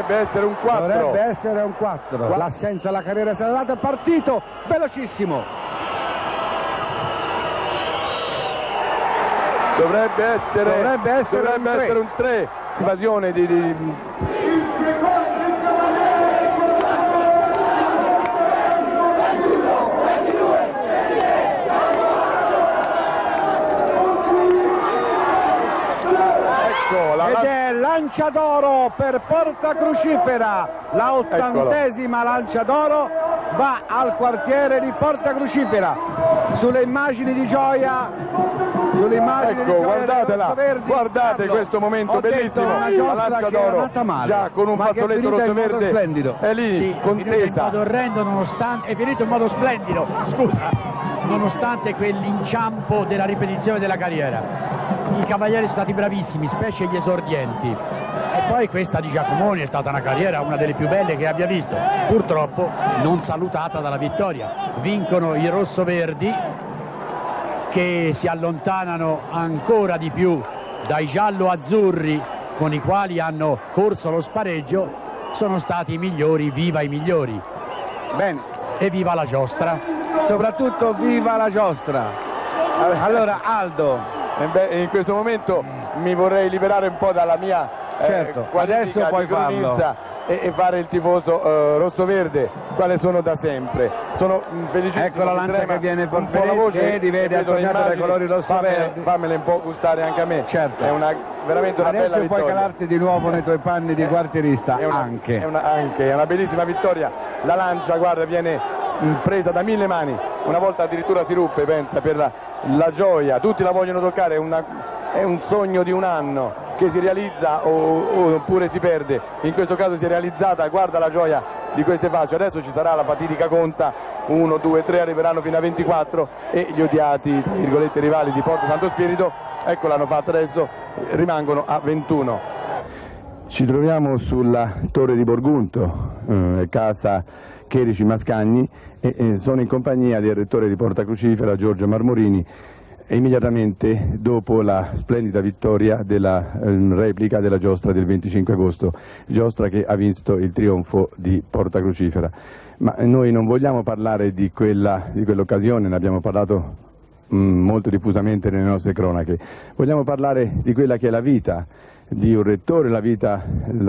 Dovrebbe essere un 4. Dovrebbe essere un 4. L'assenza alla carriera è stata data al partito, velocissimo. Dovrebbe essere un 3. Invasione di... Ed è lancia d'oro per Porta Crucifera, la 80ª lancia d'oro va al quartiere di Porta Crucifera. Sulle immagini di gioia, guardatela, guardate questo momento bellissimo, la lancia d'oro già con un fazzoletto rosso-verde è lì, sì, contesa. In modo orrendo, nonostante, è finito in modo splendido, scusa, nonostante quell'inciampo della ripetizione della carriera. I cavalieri sono stati bravissimi, specie gli esordienti. E poi questa di Giacomoni è stata una carriera, una delle più belle che abbia visto, purtroppo non salutata dalla vittoria. Vincono i rossoverdi, che si allontanano ancora di più dai giallo-azzurri con i quali hanno corso lo spareggio. Sono stati i migliori, viva i migliori. Bene. E viva la giostra. Soprattutto viva la giostra. Allora Aldo, in questo momento mi vorrei liberare un po' dalla mia adesso puoi farlo e fare il tifoso rosso-verde, quale sono da sempre. Sono felicissimo. Ecco la lancia che viene per un po' la voce, vede attorniata dai colori rosso-verdi. Fammela un po' gustare anche a me. Certo. È veramente una adesso bella vittoria. puoi calarti di nuovo nei tuoi panni di quartierista. È una bellissima vittoria. La lancia, guarda, viene presa da 1000 mani. Una volta addirittura si ruppe, pensa, per la gioia. Tutti la vogliono toccare, è un sogno di un anno che si realizza oppure si perde. In questo caso si è realizzata, guarda la gioia di queste facce. Adesso ci sarà la fatidica conta, 1, 2, 3, arriveranno fino a 24 e gli odiati, tra virgolette, rivali di Porto Santo Spirito, ecco, l'hanno fatta adesso, rimangono a 21. Ci troviamo sulla Torre di Borgunto, casa Cherici Mascagni, e sono in compagnia del rettore di Porta Crucifera, Giorgio Marmorini, immediatamente dopo la splendida vittoria della replica della giostra del 25 agosto, giostra che ha visto il trionfo di Porta Crucifera. Ma noi non vogliamo parlare di quell'occasione, ne abbiamo parlato molto diffusamente nelle nostre cronache, vogliamo parlare di quella che è la vita di un rettore, la vita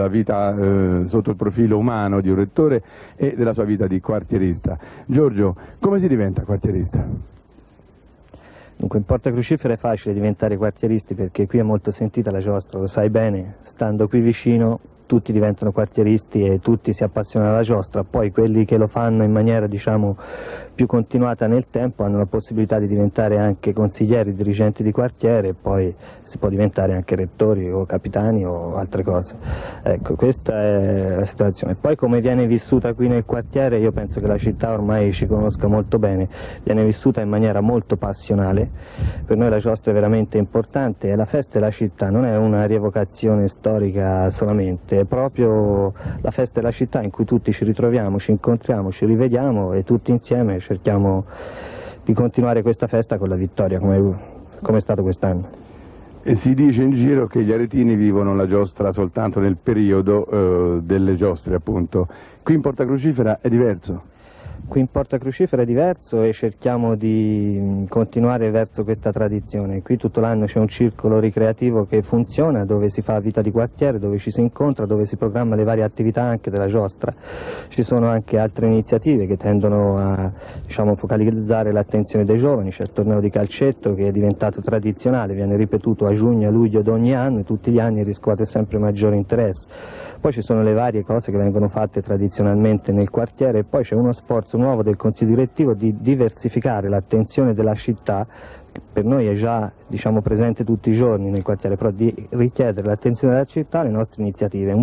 sotto il profilo umano di un rettore e della sua vita di quartierista. Giorgio, come si diventa quartierista? Dunque, in Porta Crucifera è facile diventare quartieristi perché qui è molto sentita la giostra, lo sai bene, stando qui vicino tutti diventano quartieristi e tutti si appassionano alla giostra. Poi quelli che lo fanno in maniera, diciamo, più continuata nel tempo hanno la possibilità di diventare anche consiglieri, dirigenti di quartiere, e poi si può diventare anche rettori o capitani o altre cose. Ecco, questa è la situazione. Poi come viene vissuta qui nel quartiere, io penso che la città ormai ci conosca molto bene, viene vissuta in maniera molto passionale. Per noi la giostra è veramente importante e la festa della città non è una rievocazione storica solamente, è proprio la festa della città in cui tutti ci ritroviamo, ci incontriamo, ci rivediamo e tutti insieme cerchiamo di continuare questa festa con la vittoria, come è stato quest'anno. E si dice in giro che gli aretini vivono la giostra soltanto nel periodo delle giostre, appunto. Qui in Porta Crucifera è diverso? Qui in Porta Crucifera è diverso e cerchiamo di continuare verso questa tradizione. Qui tutto l'anno c'è un circolo ricreativo che funziona, dove si fa vita di quartiere, dove ci si incontra, dove si programma le varie attività anche della giostra. Ci sono anche altre iniziative che tendono a, diciamo, focalizzare l'attenzione dei giovani. C'è il torneo di calcetto che è diventato tradizionale, viene ripetuto a giugno e a luglio di ogni anno e tutti gli anni riscuote sempre maggiore interesse. Poi ci sono le varie cose che vengono fatte tradizionalmente nel quartiere e poi c'è uno sforzo nuovo del Consiglio direttivo di diversificare l'attenzione della città, che per noi è già, diciamo, presente tutti i giorni nel quartiere, però di richiedere l'attenzione della città alle nostre iniziative.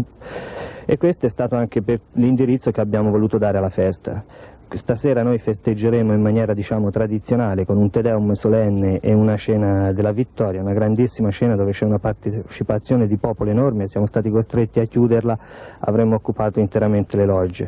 E questo è stato anche per l'indirizzo che abbiamo voluto dare alla festa. Stasera noi festeggeremo in maniera, diciamo, tradizionale con un Te Deum solenne e una cena della vittoria, una grandissima cena dove c'è una partecipazione di popolo enorme, siamo stati costretti a chiuderla, avremmo occupato interamente le logge.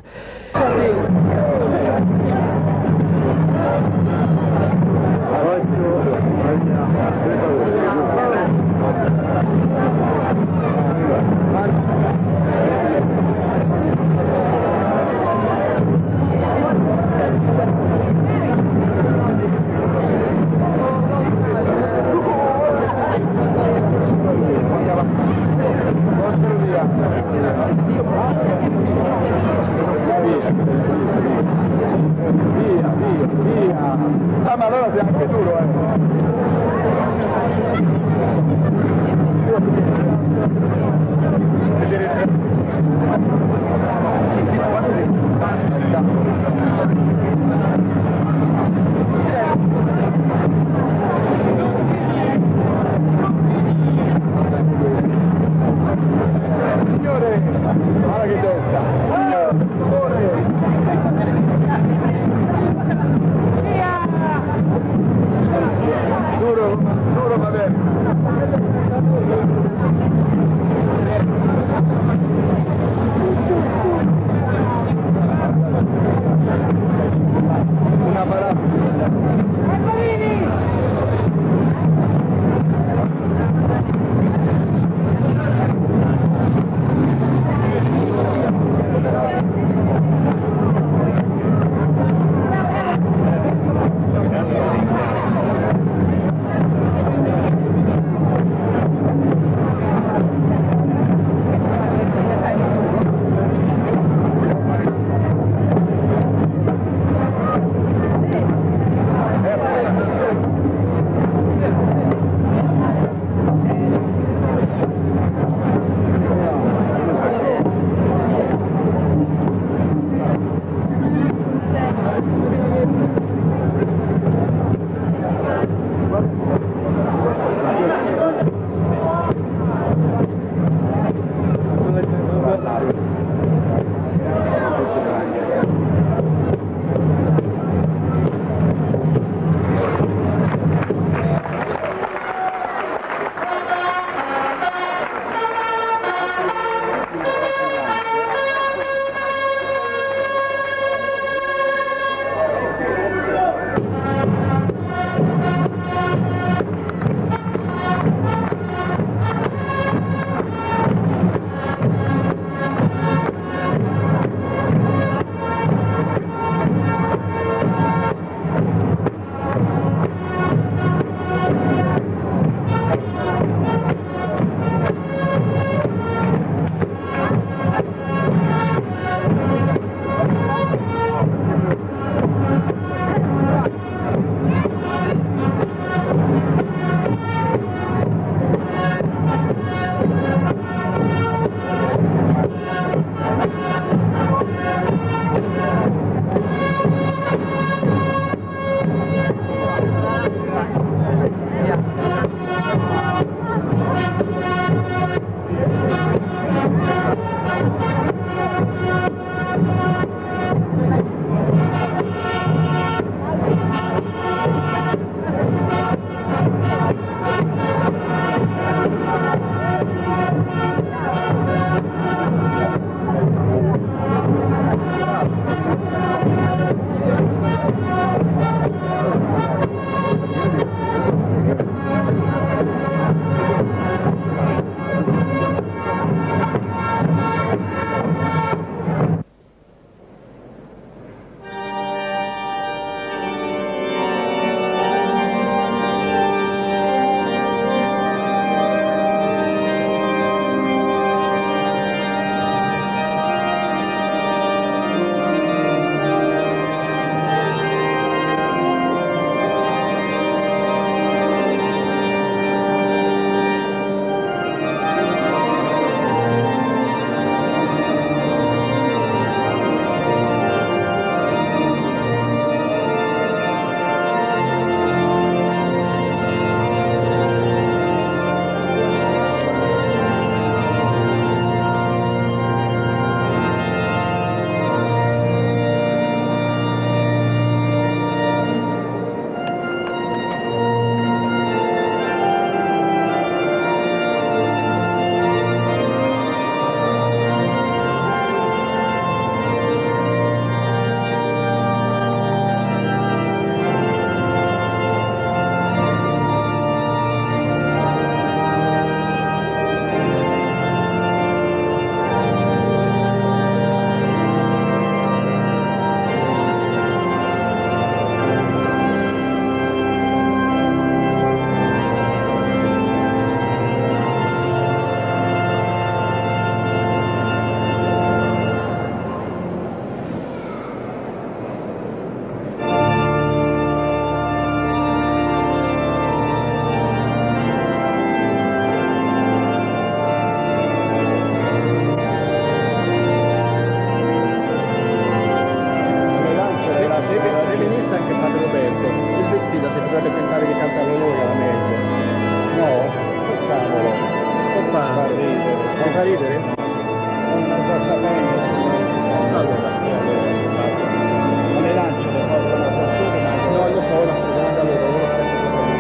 fa ridere? Non sta sapendo. Allora, ma le lance le portano a persone, ma no, io sto rappresentando loro, loro stanno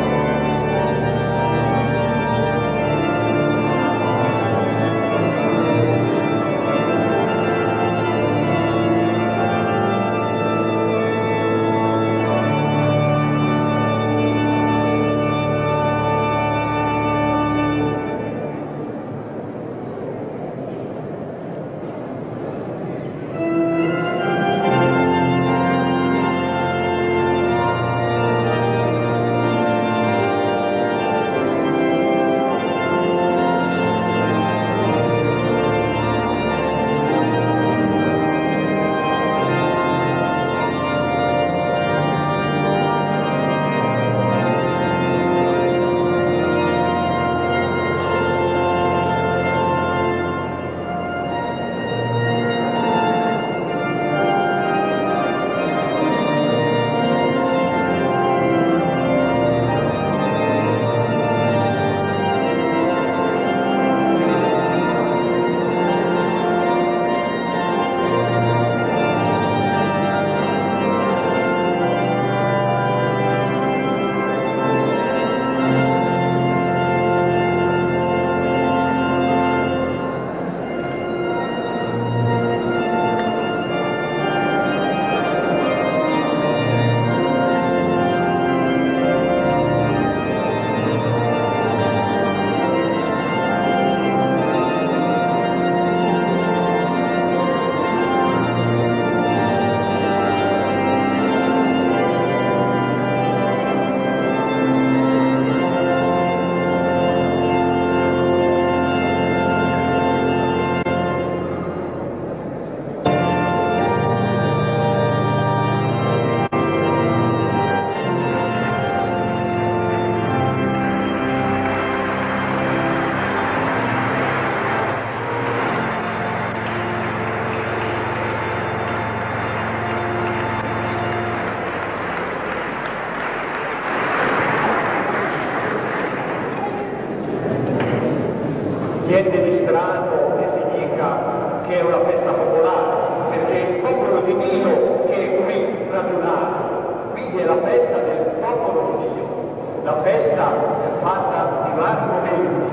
niente di strano che si dica che è una festa popolare, perché il popolo di Dio che è qui radunato, quindi è la festa del popolo di Dio. La festa è fatta di vari momenti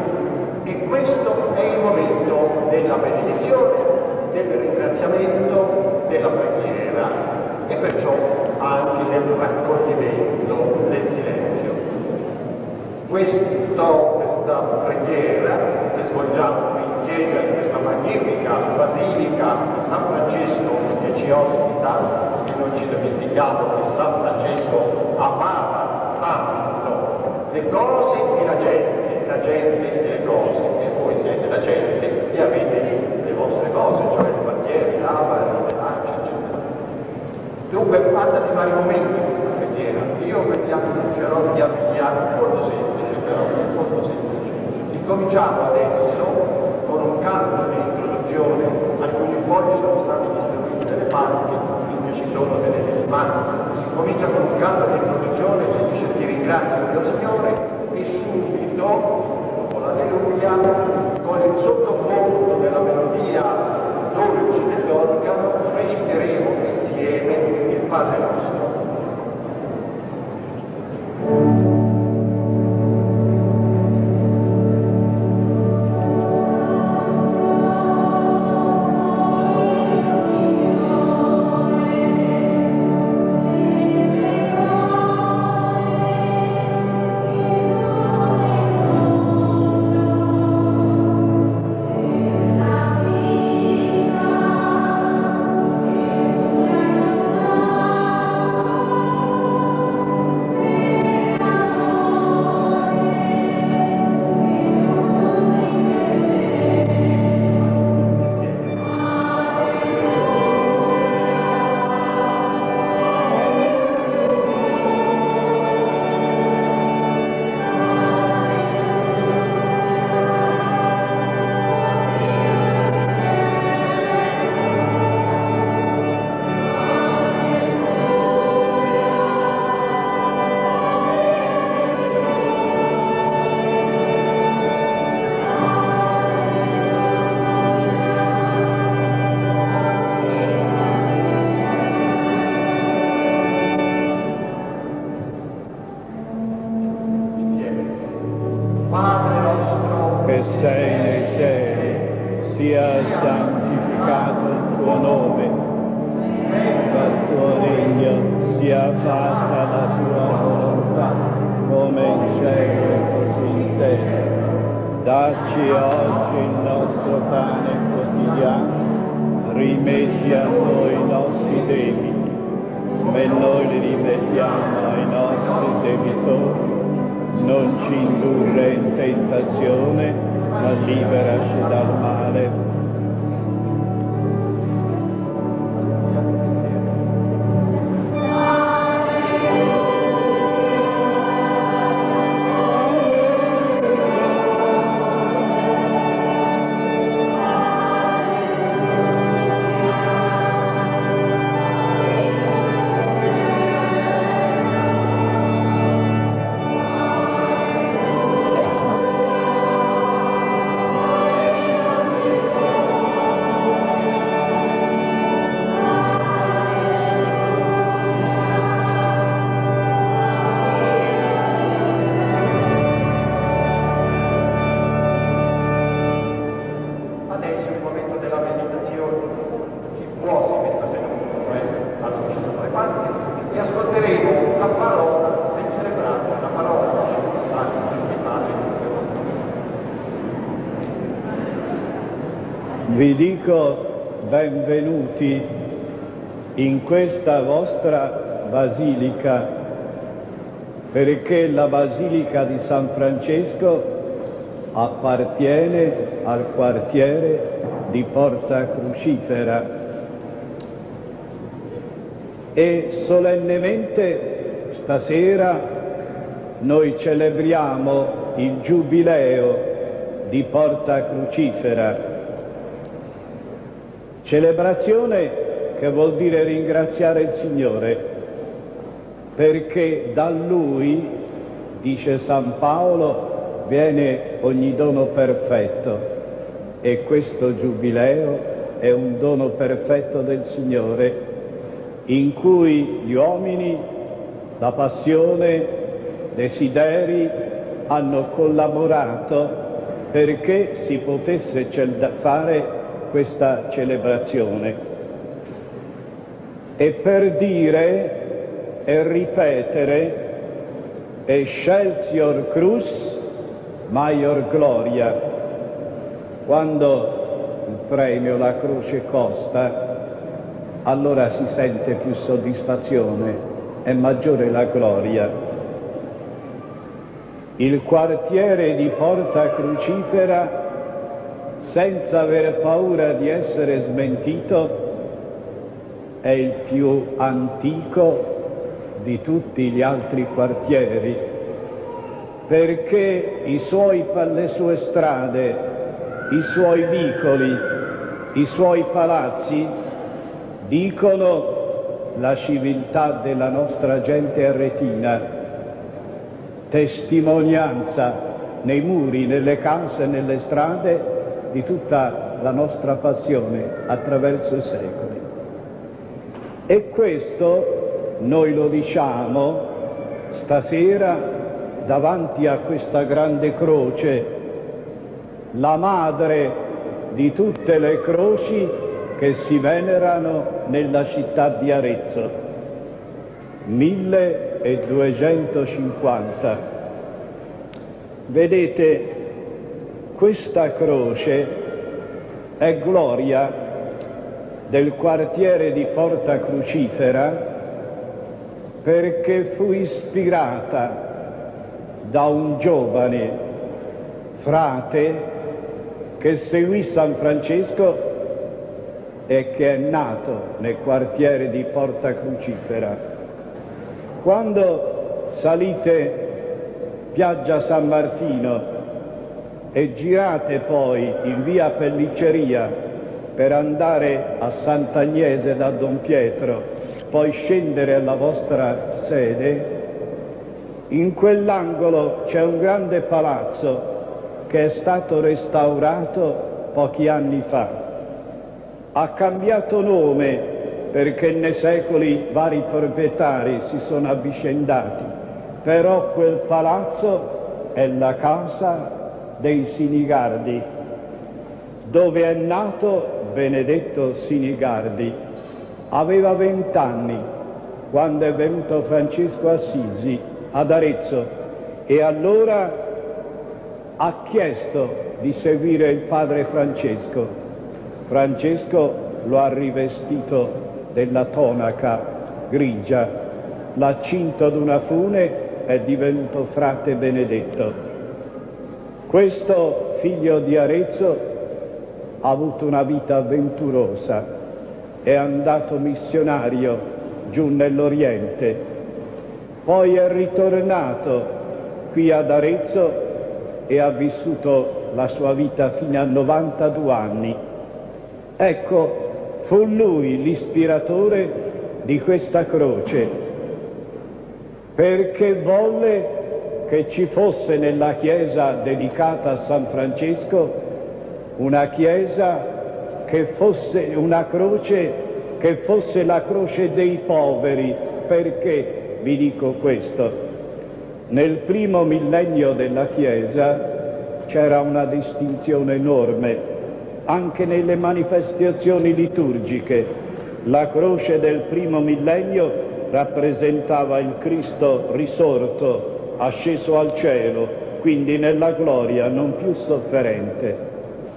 e questo è il momento della benedizione, del ringraziamento, della preghiera e perciò anche del raccoglimento del silenzio. Questa preghiera che svolgiamo in chiesa in questa magnifica basilica di San Francesco che ci ospita, e non ci dimentichiamo che San Francesco amava tanto le cose e la gente e le cose, e voi siete la gente e avete le vostre cose, cioè i quartieri, l'Ava, le lance, eccetera. Dunque fatta di vari momenti questa preghiera. Io comincerò via via, molto semplice però, molto semplice. Incominciamo adesso con un canto di introduzione, alcuni fogli sono stati distribuiti dalle parti, quindi ci sono delle mani. Si comincia con un canto di introduzione che dice ti ringrazio Dio Signore e subito, dopo l'alleluia, con il sottofondo della melodia dolce dell'organo reciteremo insieme il Padre nostro. sei nei cieli, sia santificato il tuo nome, venga il tuo regno, sia fatta la tua volontà, come in cielo così in terra. Dacci oggi il nostro pane quotidiano, rimetti a noi i nostri debiti, come noi li rimettiamo ai nostri debitori. Non ci indurre in tentazione, ma liberaci dal male. Vi dico benvenuti in questa vostra basilica, perché la basilica di San Francesco appartiene al quartiere di Porta Crucifera e solennemente stasera noi celebriamo il giubileo di Porta Crucifera. Celebrazione che vuol dire ringraziare il Signore, perché da Lui, dice San Paolo, viene ogni dono perfetto, e questo giubileo è un dono perfetto del Signore, in cui gli uomini, la passione, desideri hanno collaborato perché si potesse fare questa celebrazione, e per dire e ripetere Excelsior Crus Maior Gloria. Quando il premio, la croce costa, allora si sente più soddisfazione, è maggiore la gloria. Il quartiere di Porta Crucifera, senza aver paura di essere smentito, è il più antico di tutti gli altri quartieri, perché le sue strade, i suoi vicoli, i suoi palazzi dicono la civiltà della nostra gente aretina, testimonianza nei muri, nelle case, nelle strade di tutta la nostra passione attraverso i secoli. E questo noi lo diciamo stasera davanti a questa grande croce, la madre di tutte le croci che si venerano nella città di Arezzo, 1250. Vedete, questa croce è gloria del quartiere di Porta Crucifera, perché fu ispirata da un giovane frate che seguì San Francesco e che è nato nel quartiere di Porta Crucifera. Quando salite Piaggia San Martino e girate poi in via Pellicceria per andare a Sant'Agnese da Don Pietro, poi scendere alla vostra sede, in quell'angolo c'è un grande palazzo che è stato restaurato pochi anni fa. Ha cambiato nome perché nei secoli vari proprietari si sono avvicendati, però quel palazzo è la casa dei Sinigardi, dove è nato Benedetto Sinigardi. Aveva 20 anni quando è venuto Francesco Assisi ad Arezzo e allora ha chiesto di seguire il padre Francesco. Francesco lo ha rivestito della tonaca grigia, l'ha cinto ad una fune e è divenuto frate Benedetto. Questo figlio di Arezzo ha avuto una vita avventurosa, è andato missionario giù nell'Oriente, poi è ritornato qui ad Arezzo e ha vissuto la sua vita fino a 92 anni. Ecco, fu lui l'ispiratore di questa croce, perché volle che ci fosse nella chiesa dedicata a San Francesco una chiesa che fosse una croce, che fosse la croce dei poveri. Perché vi dico questo? Nel primo millennio della chiesa c'era una distinzione enorme anche nelle manifestazioni liturgiche. La croce del primo millennio rappresentava il Cristo risorto, asceso al cielo, quindi nella gloria, non più sofferente.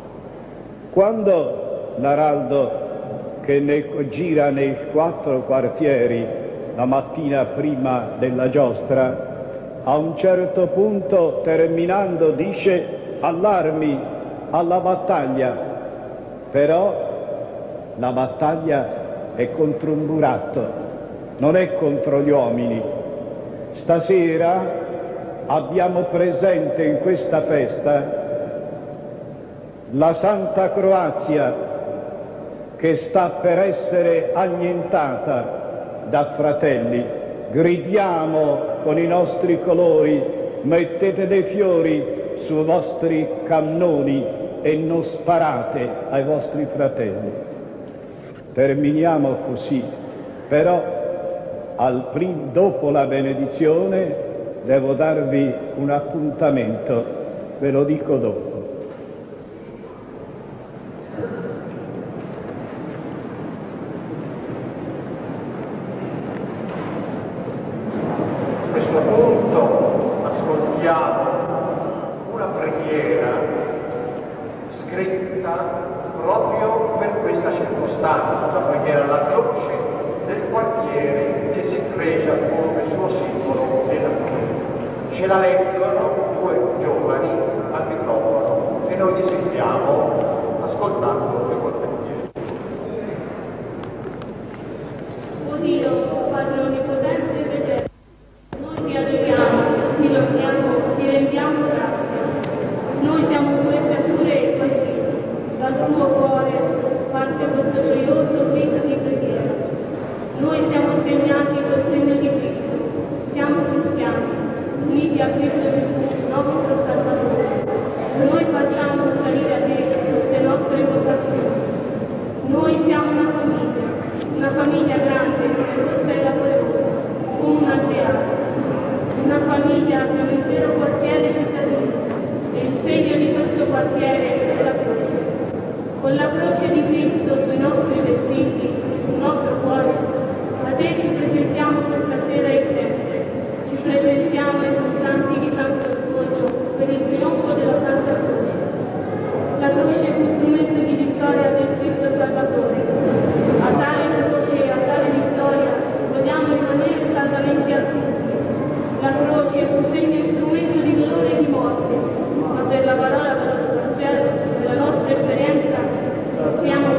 Quando l'araldo che gira nei 4 quartieri la mattina prima della giostra, a un certo punto, terminando, dice: all'armi, alla battaglia. Però la battaglia è contro un buratto, non è contro gli uomini. Stasera abbiamo presente in questa festa la Santa Croazia che sta per essere annientata da fratelli. Gridiamo con i nostri colori: mettete dei fiori sui vostri cannoni e non sparate ai vostri fratelli. Terminiamo così, però dopo la benedizione devo darvi un appuntamento, ve lo dico dopo. A questo punto ascoltiamo una preghiera scritta proprio per questa circostanza, una preghiera alla croce del quartiere che si fregia come suo simbolo della croce. Ce la leggono 2 giovani al microfono e noi li sentiamo ascoltando le cortesie. O Dio, Padre onnipotente e fedele, noi ti adoriamo, ti lodiamo, ti rendiamo grazie. Noi siamo tue creature e tuoi figli. Dal tuo cuore parte questo gioioso grido di preghiera. Noi siamo segnati col segno di Cristo. Siamo cristiani, uniti a Cristo Gesù, nostro Salvatore. Noi facciamo salire a te queste nostre vocazioni. Noi siamo una famiglia grande, numerosa e laboriosa, come un alveare. Una famiglia che un intero quartiere cittadino, e il segno di questo quartiere è la croce. Con la croce di Cristo sui nostri vestiti e sul nostro cuore, a te ci presentiamo questa sera e sempre. Ci presentiamo esultanti di santo sposo per il trionfo della Santa Croce. La croce fu strumento di vittoria del Cristo Salvatore. A tale croce e a tale vittoria vogliamo rimanere saldamente attivi. La croce fu segno e strumento di dolore e di morte, ma per la parola del Vangelo, della nostra esperienza, sappiamo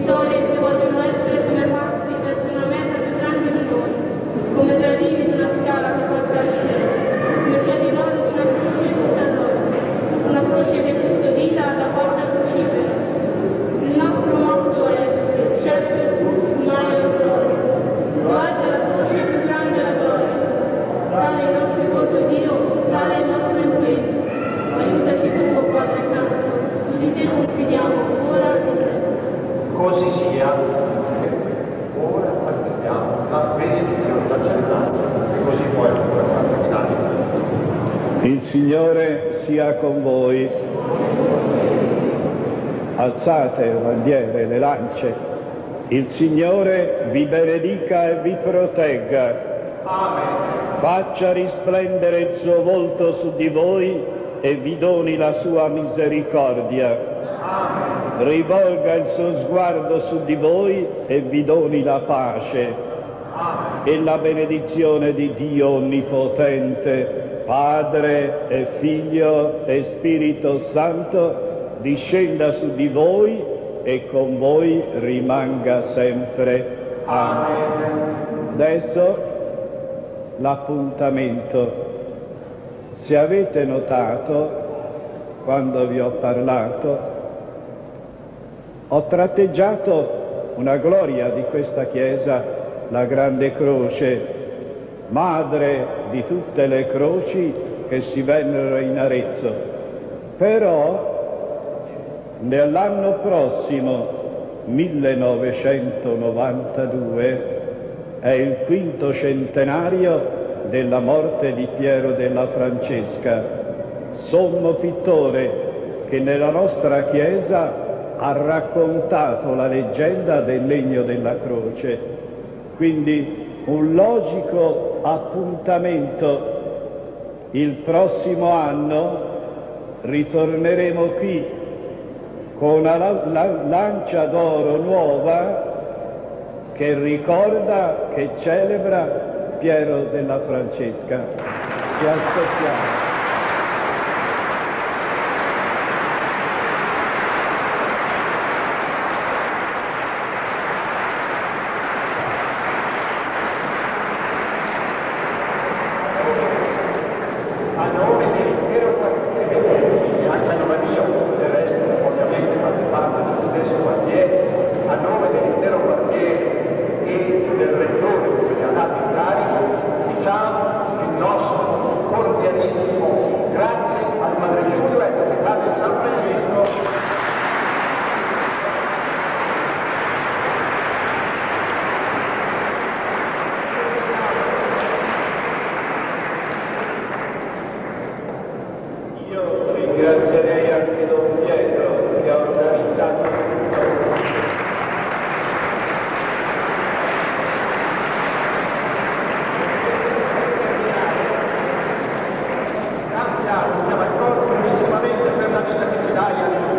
vittorie che vogliono essere come passi verso una meta più grande di noi, come gradini di una scala che porta al cielo, come piedi d'oro di una croce tutta d'oro, una croce che custodita alla porta crucifera. Il nostro motto è Excelsior Crux Maior Gloria, più alta la croce, più grande la gloria. Tale è il nostro voto Dio, tale è il nostro impegno. Aiutaci tu, Padre Santo, su di te confidiamo, ora e sempre. Così sia, ora attendiamo la benedizione sacerdotale e così poi ancora quattro finali. Il Signore sia con voi. Alzate le bandiere, le lance. Il Signore vi benedica e vi protegga. Amen. Faccia risplendere il suo volto su di voi e vi doni la sua misericordia. Rivolga il suo sguardo su di voi e vi doni la pace. E la benedizione di Dio Onnipotente, Padre e Figlio e Spirito Santo, discenda su di voi e con voi rimanga sempre. Amen. Adesso l'appuntamento. Se avete notato, quando vi ho parlato, ho tratteggiato una gloria di questa Chiesa, la Grande Croce, madre di tutte le croci che si vennero in Arezzo. Però nell'anno prossimo, 1992, è il quinto centenario della morte di Piero della Francesca, sommo pittore che nella nostra Chiesa ha raccontato la leggenda del legno della croce. Quindi un logico appuntamento. Il prossimo anno ritorneremo qui con una lancia d'oro nuova che ricorda, che celebra Piero della Francesca. Ci aspettiamo. A nome dell'intero quartiere, anche a nome mio, del resto ovviamente fate parte dello stesso quartiere, a nome dell'intero quartiere e del rettore che mi ha dato incarico, diciamo il nostro cordialissimo grazie al Padre Giulio e al Cattedrale di San Francesco. Io ringrazierei anche Don Pietro che ha organizzato tutto. Siamo d'accordo brevissimamente per la vita che ci dai a noi.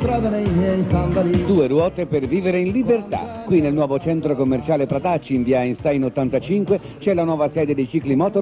Due ruote per vivere in libertà. Qui nel nuovo centro commerciale Pratacci in via Einstein 85 c'è la nuova sede dei Cicli Motor.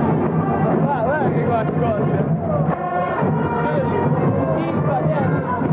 Guarda che cose.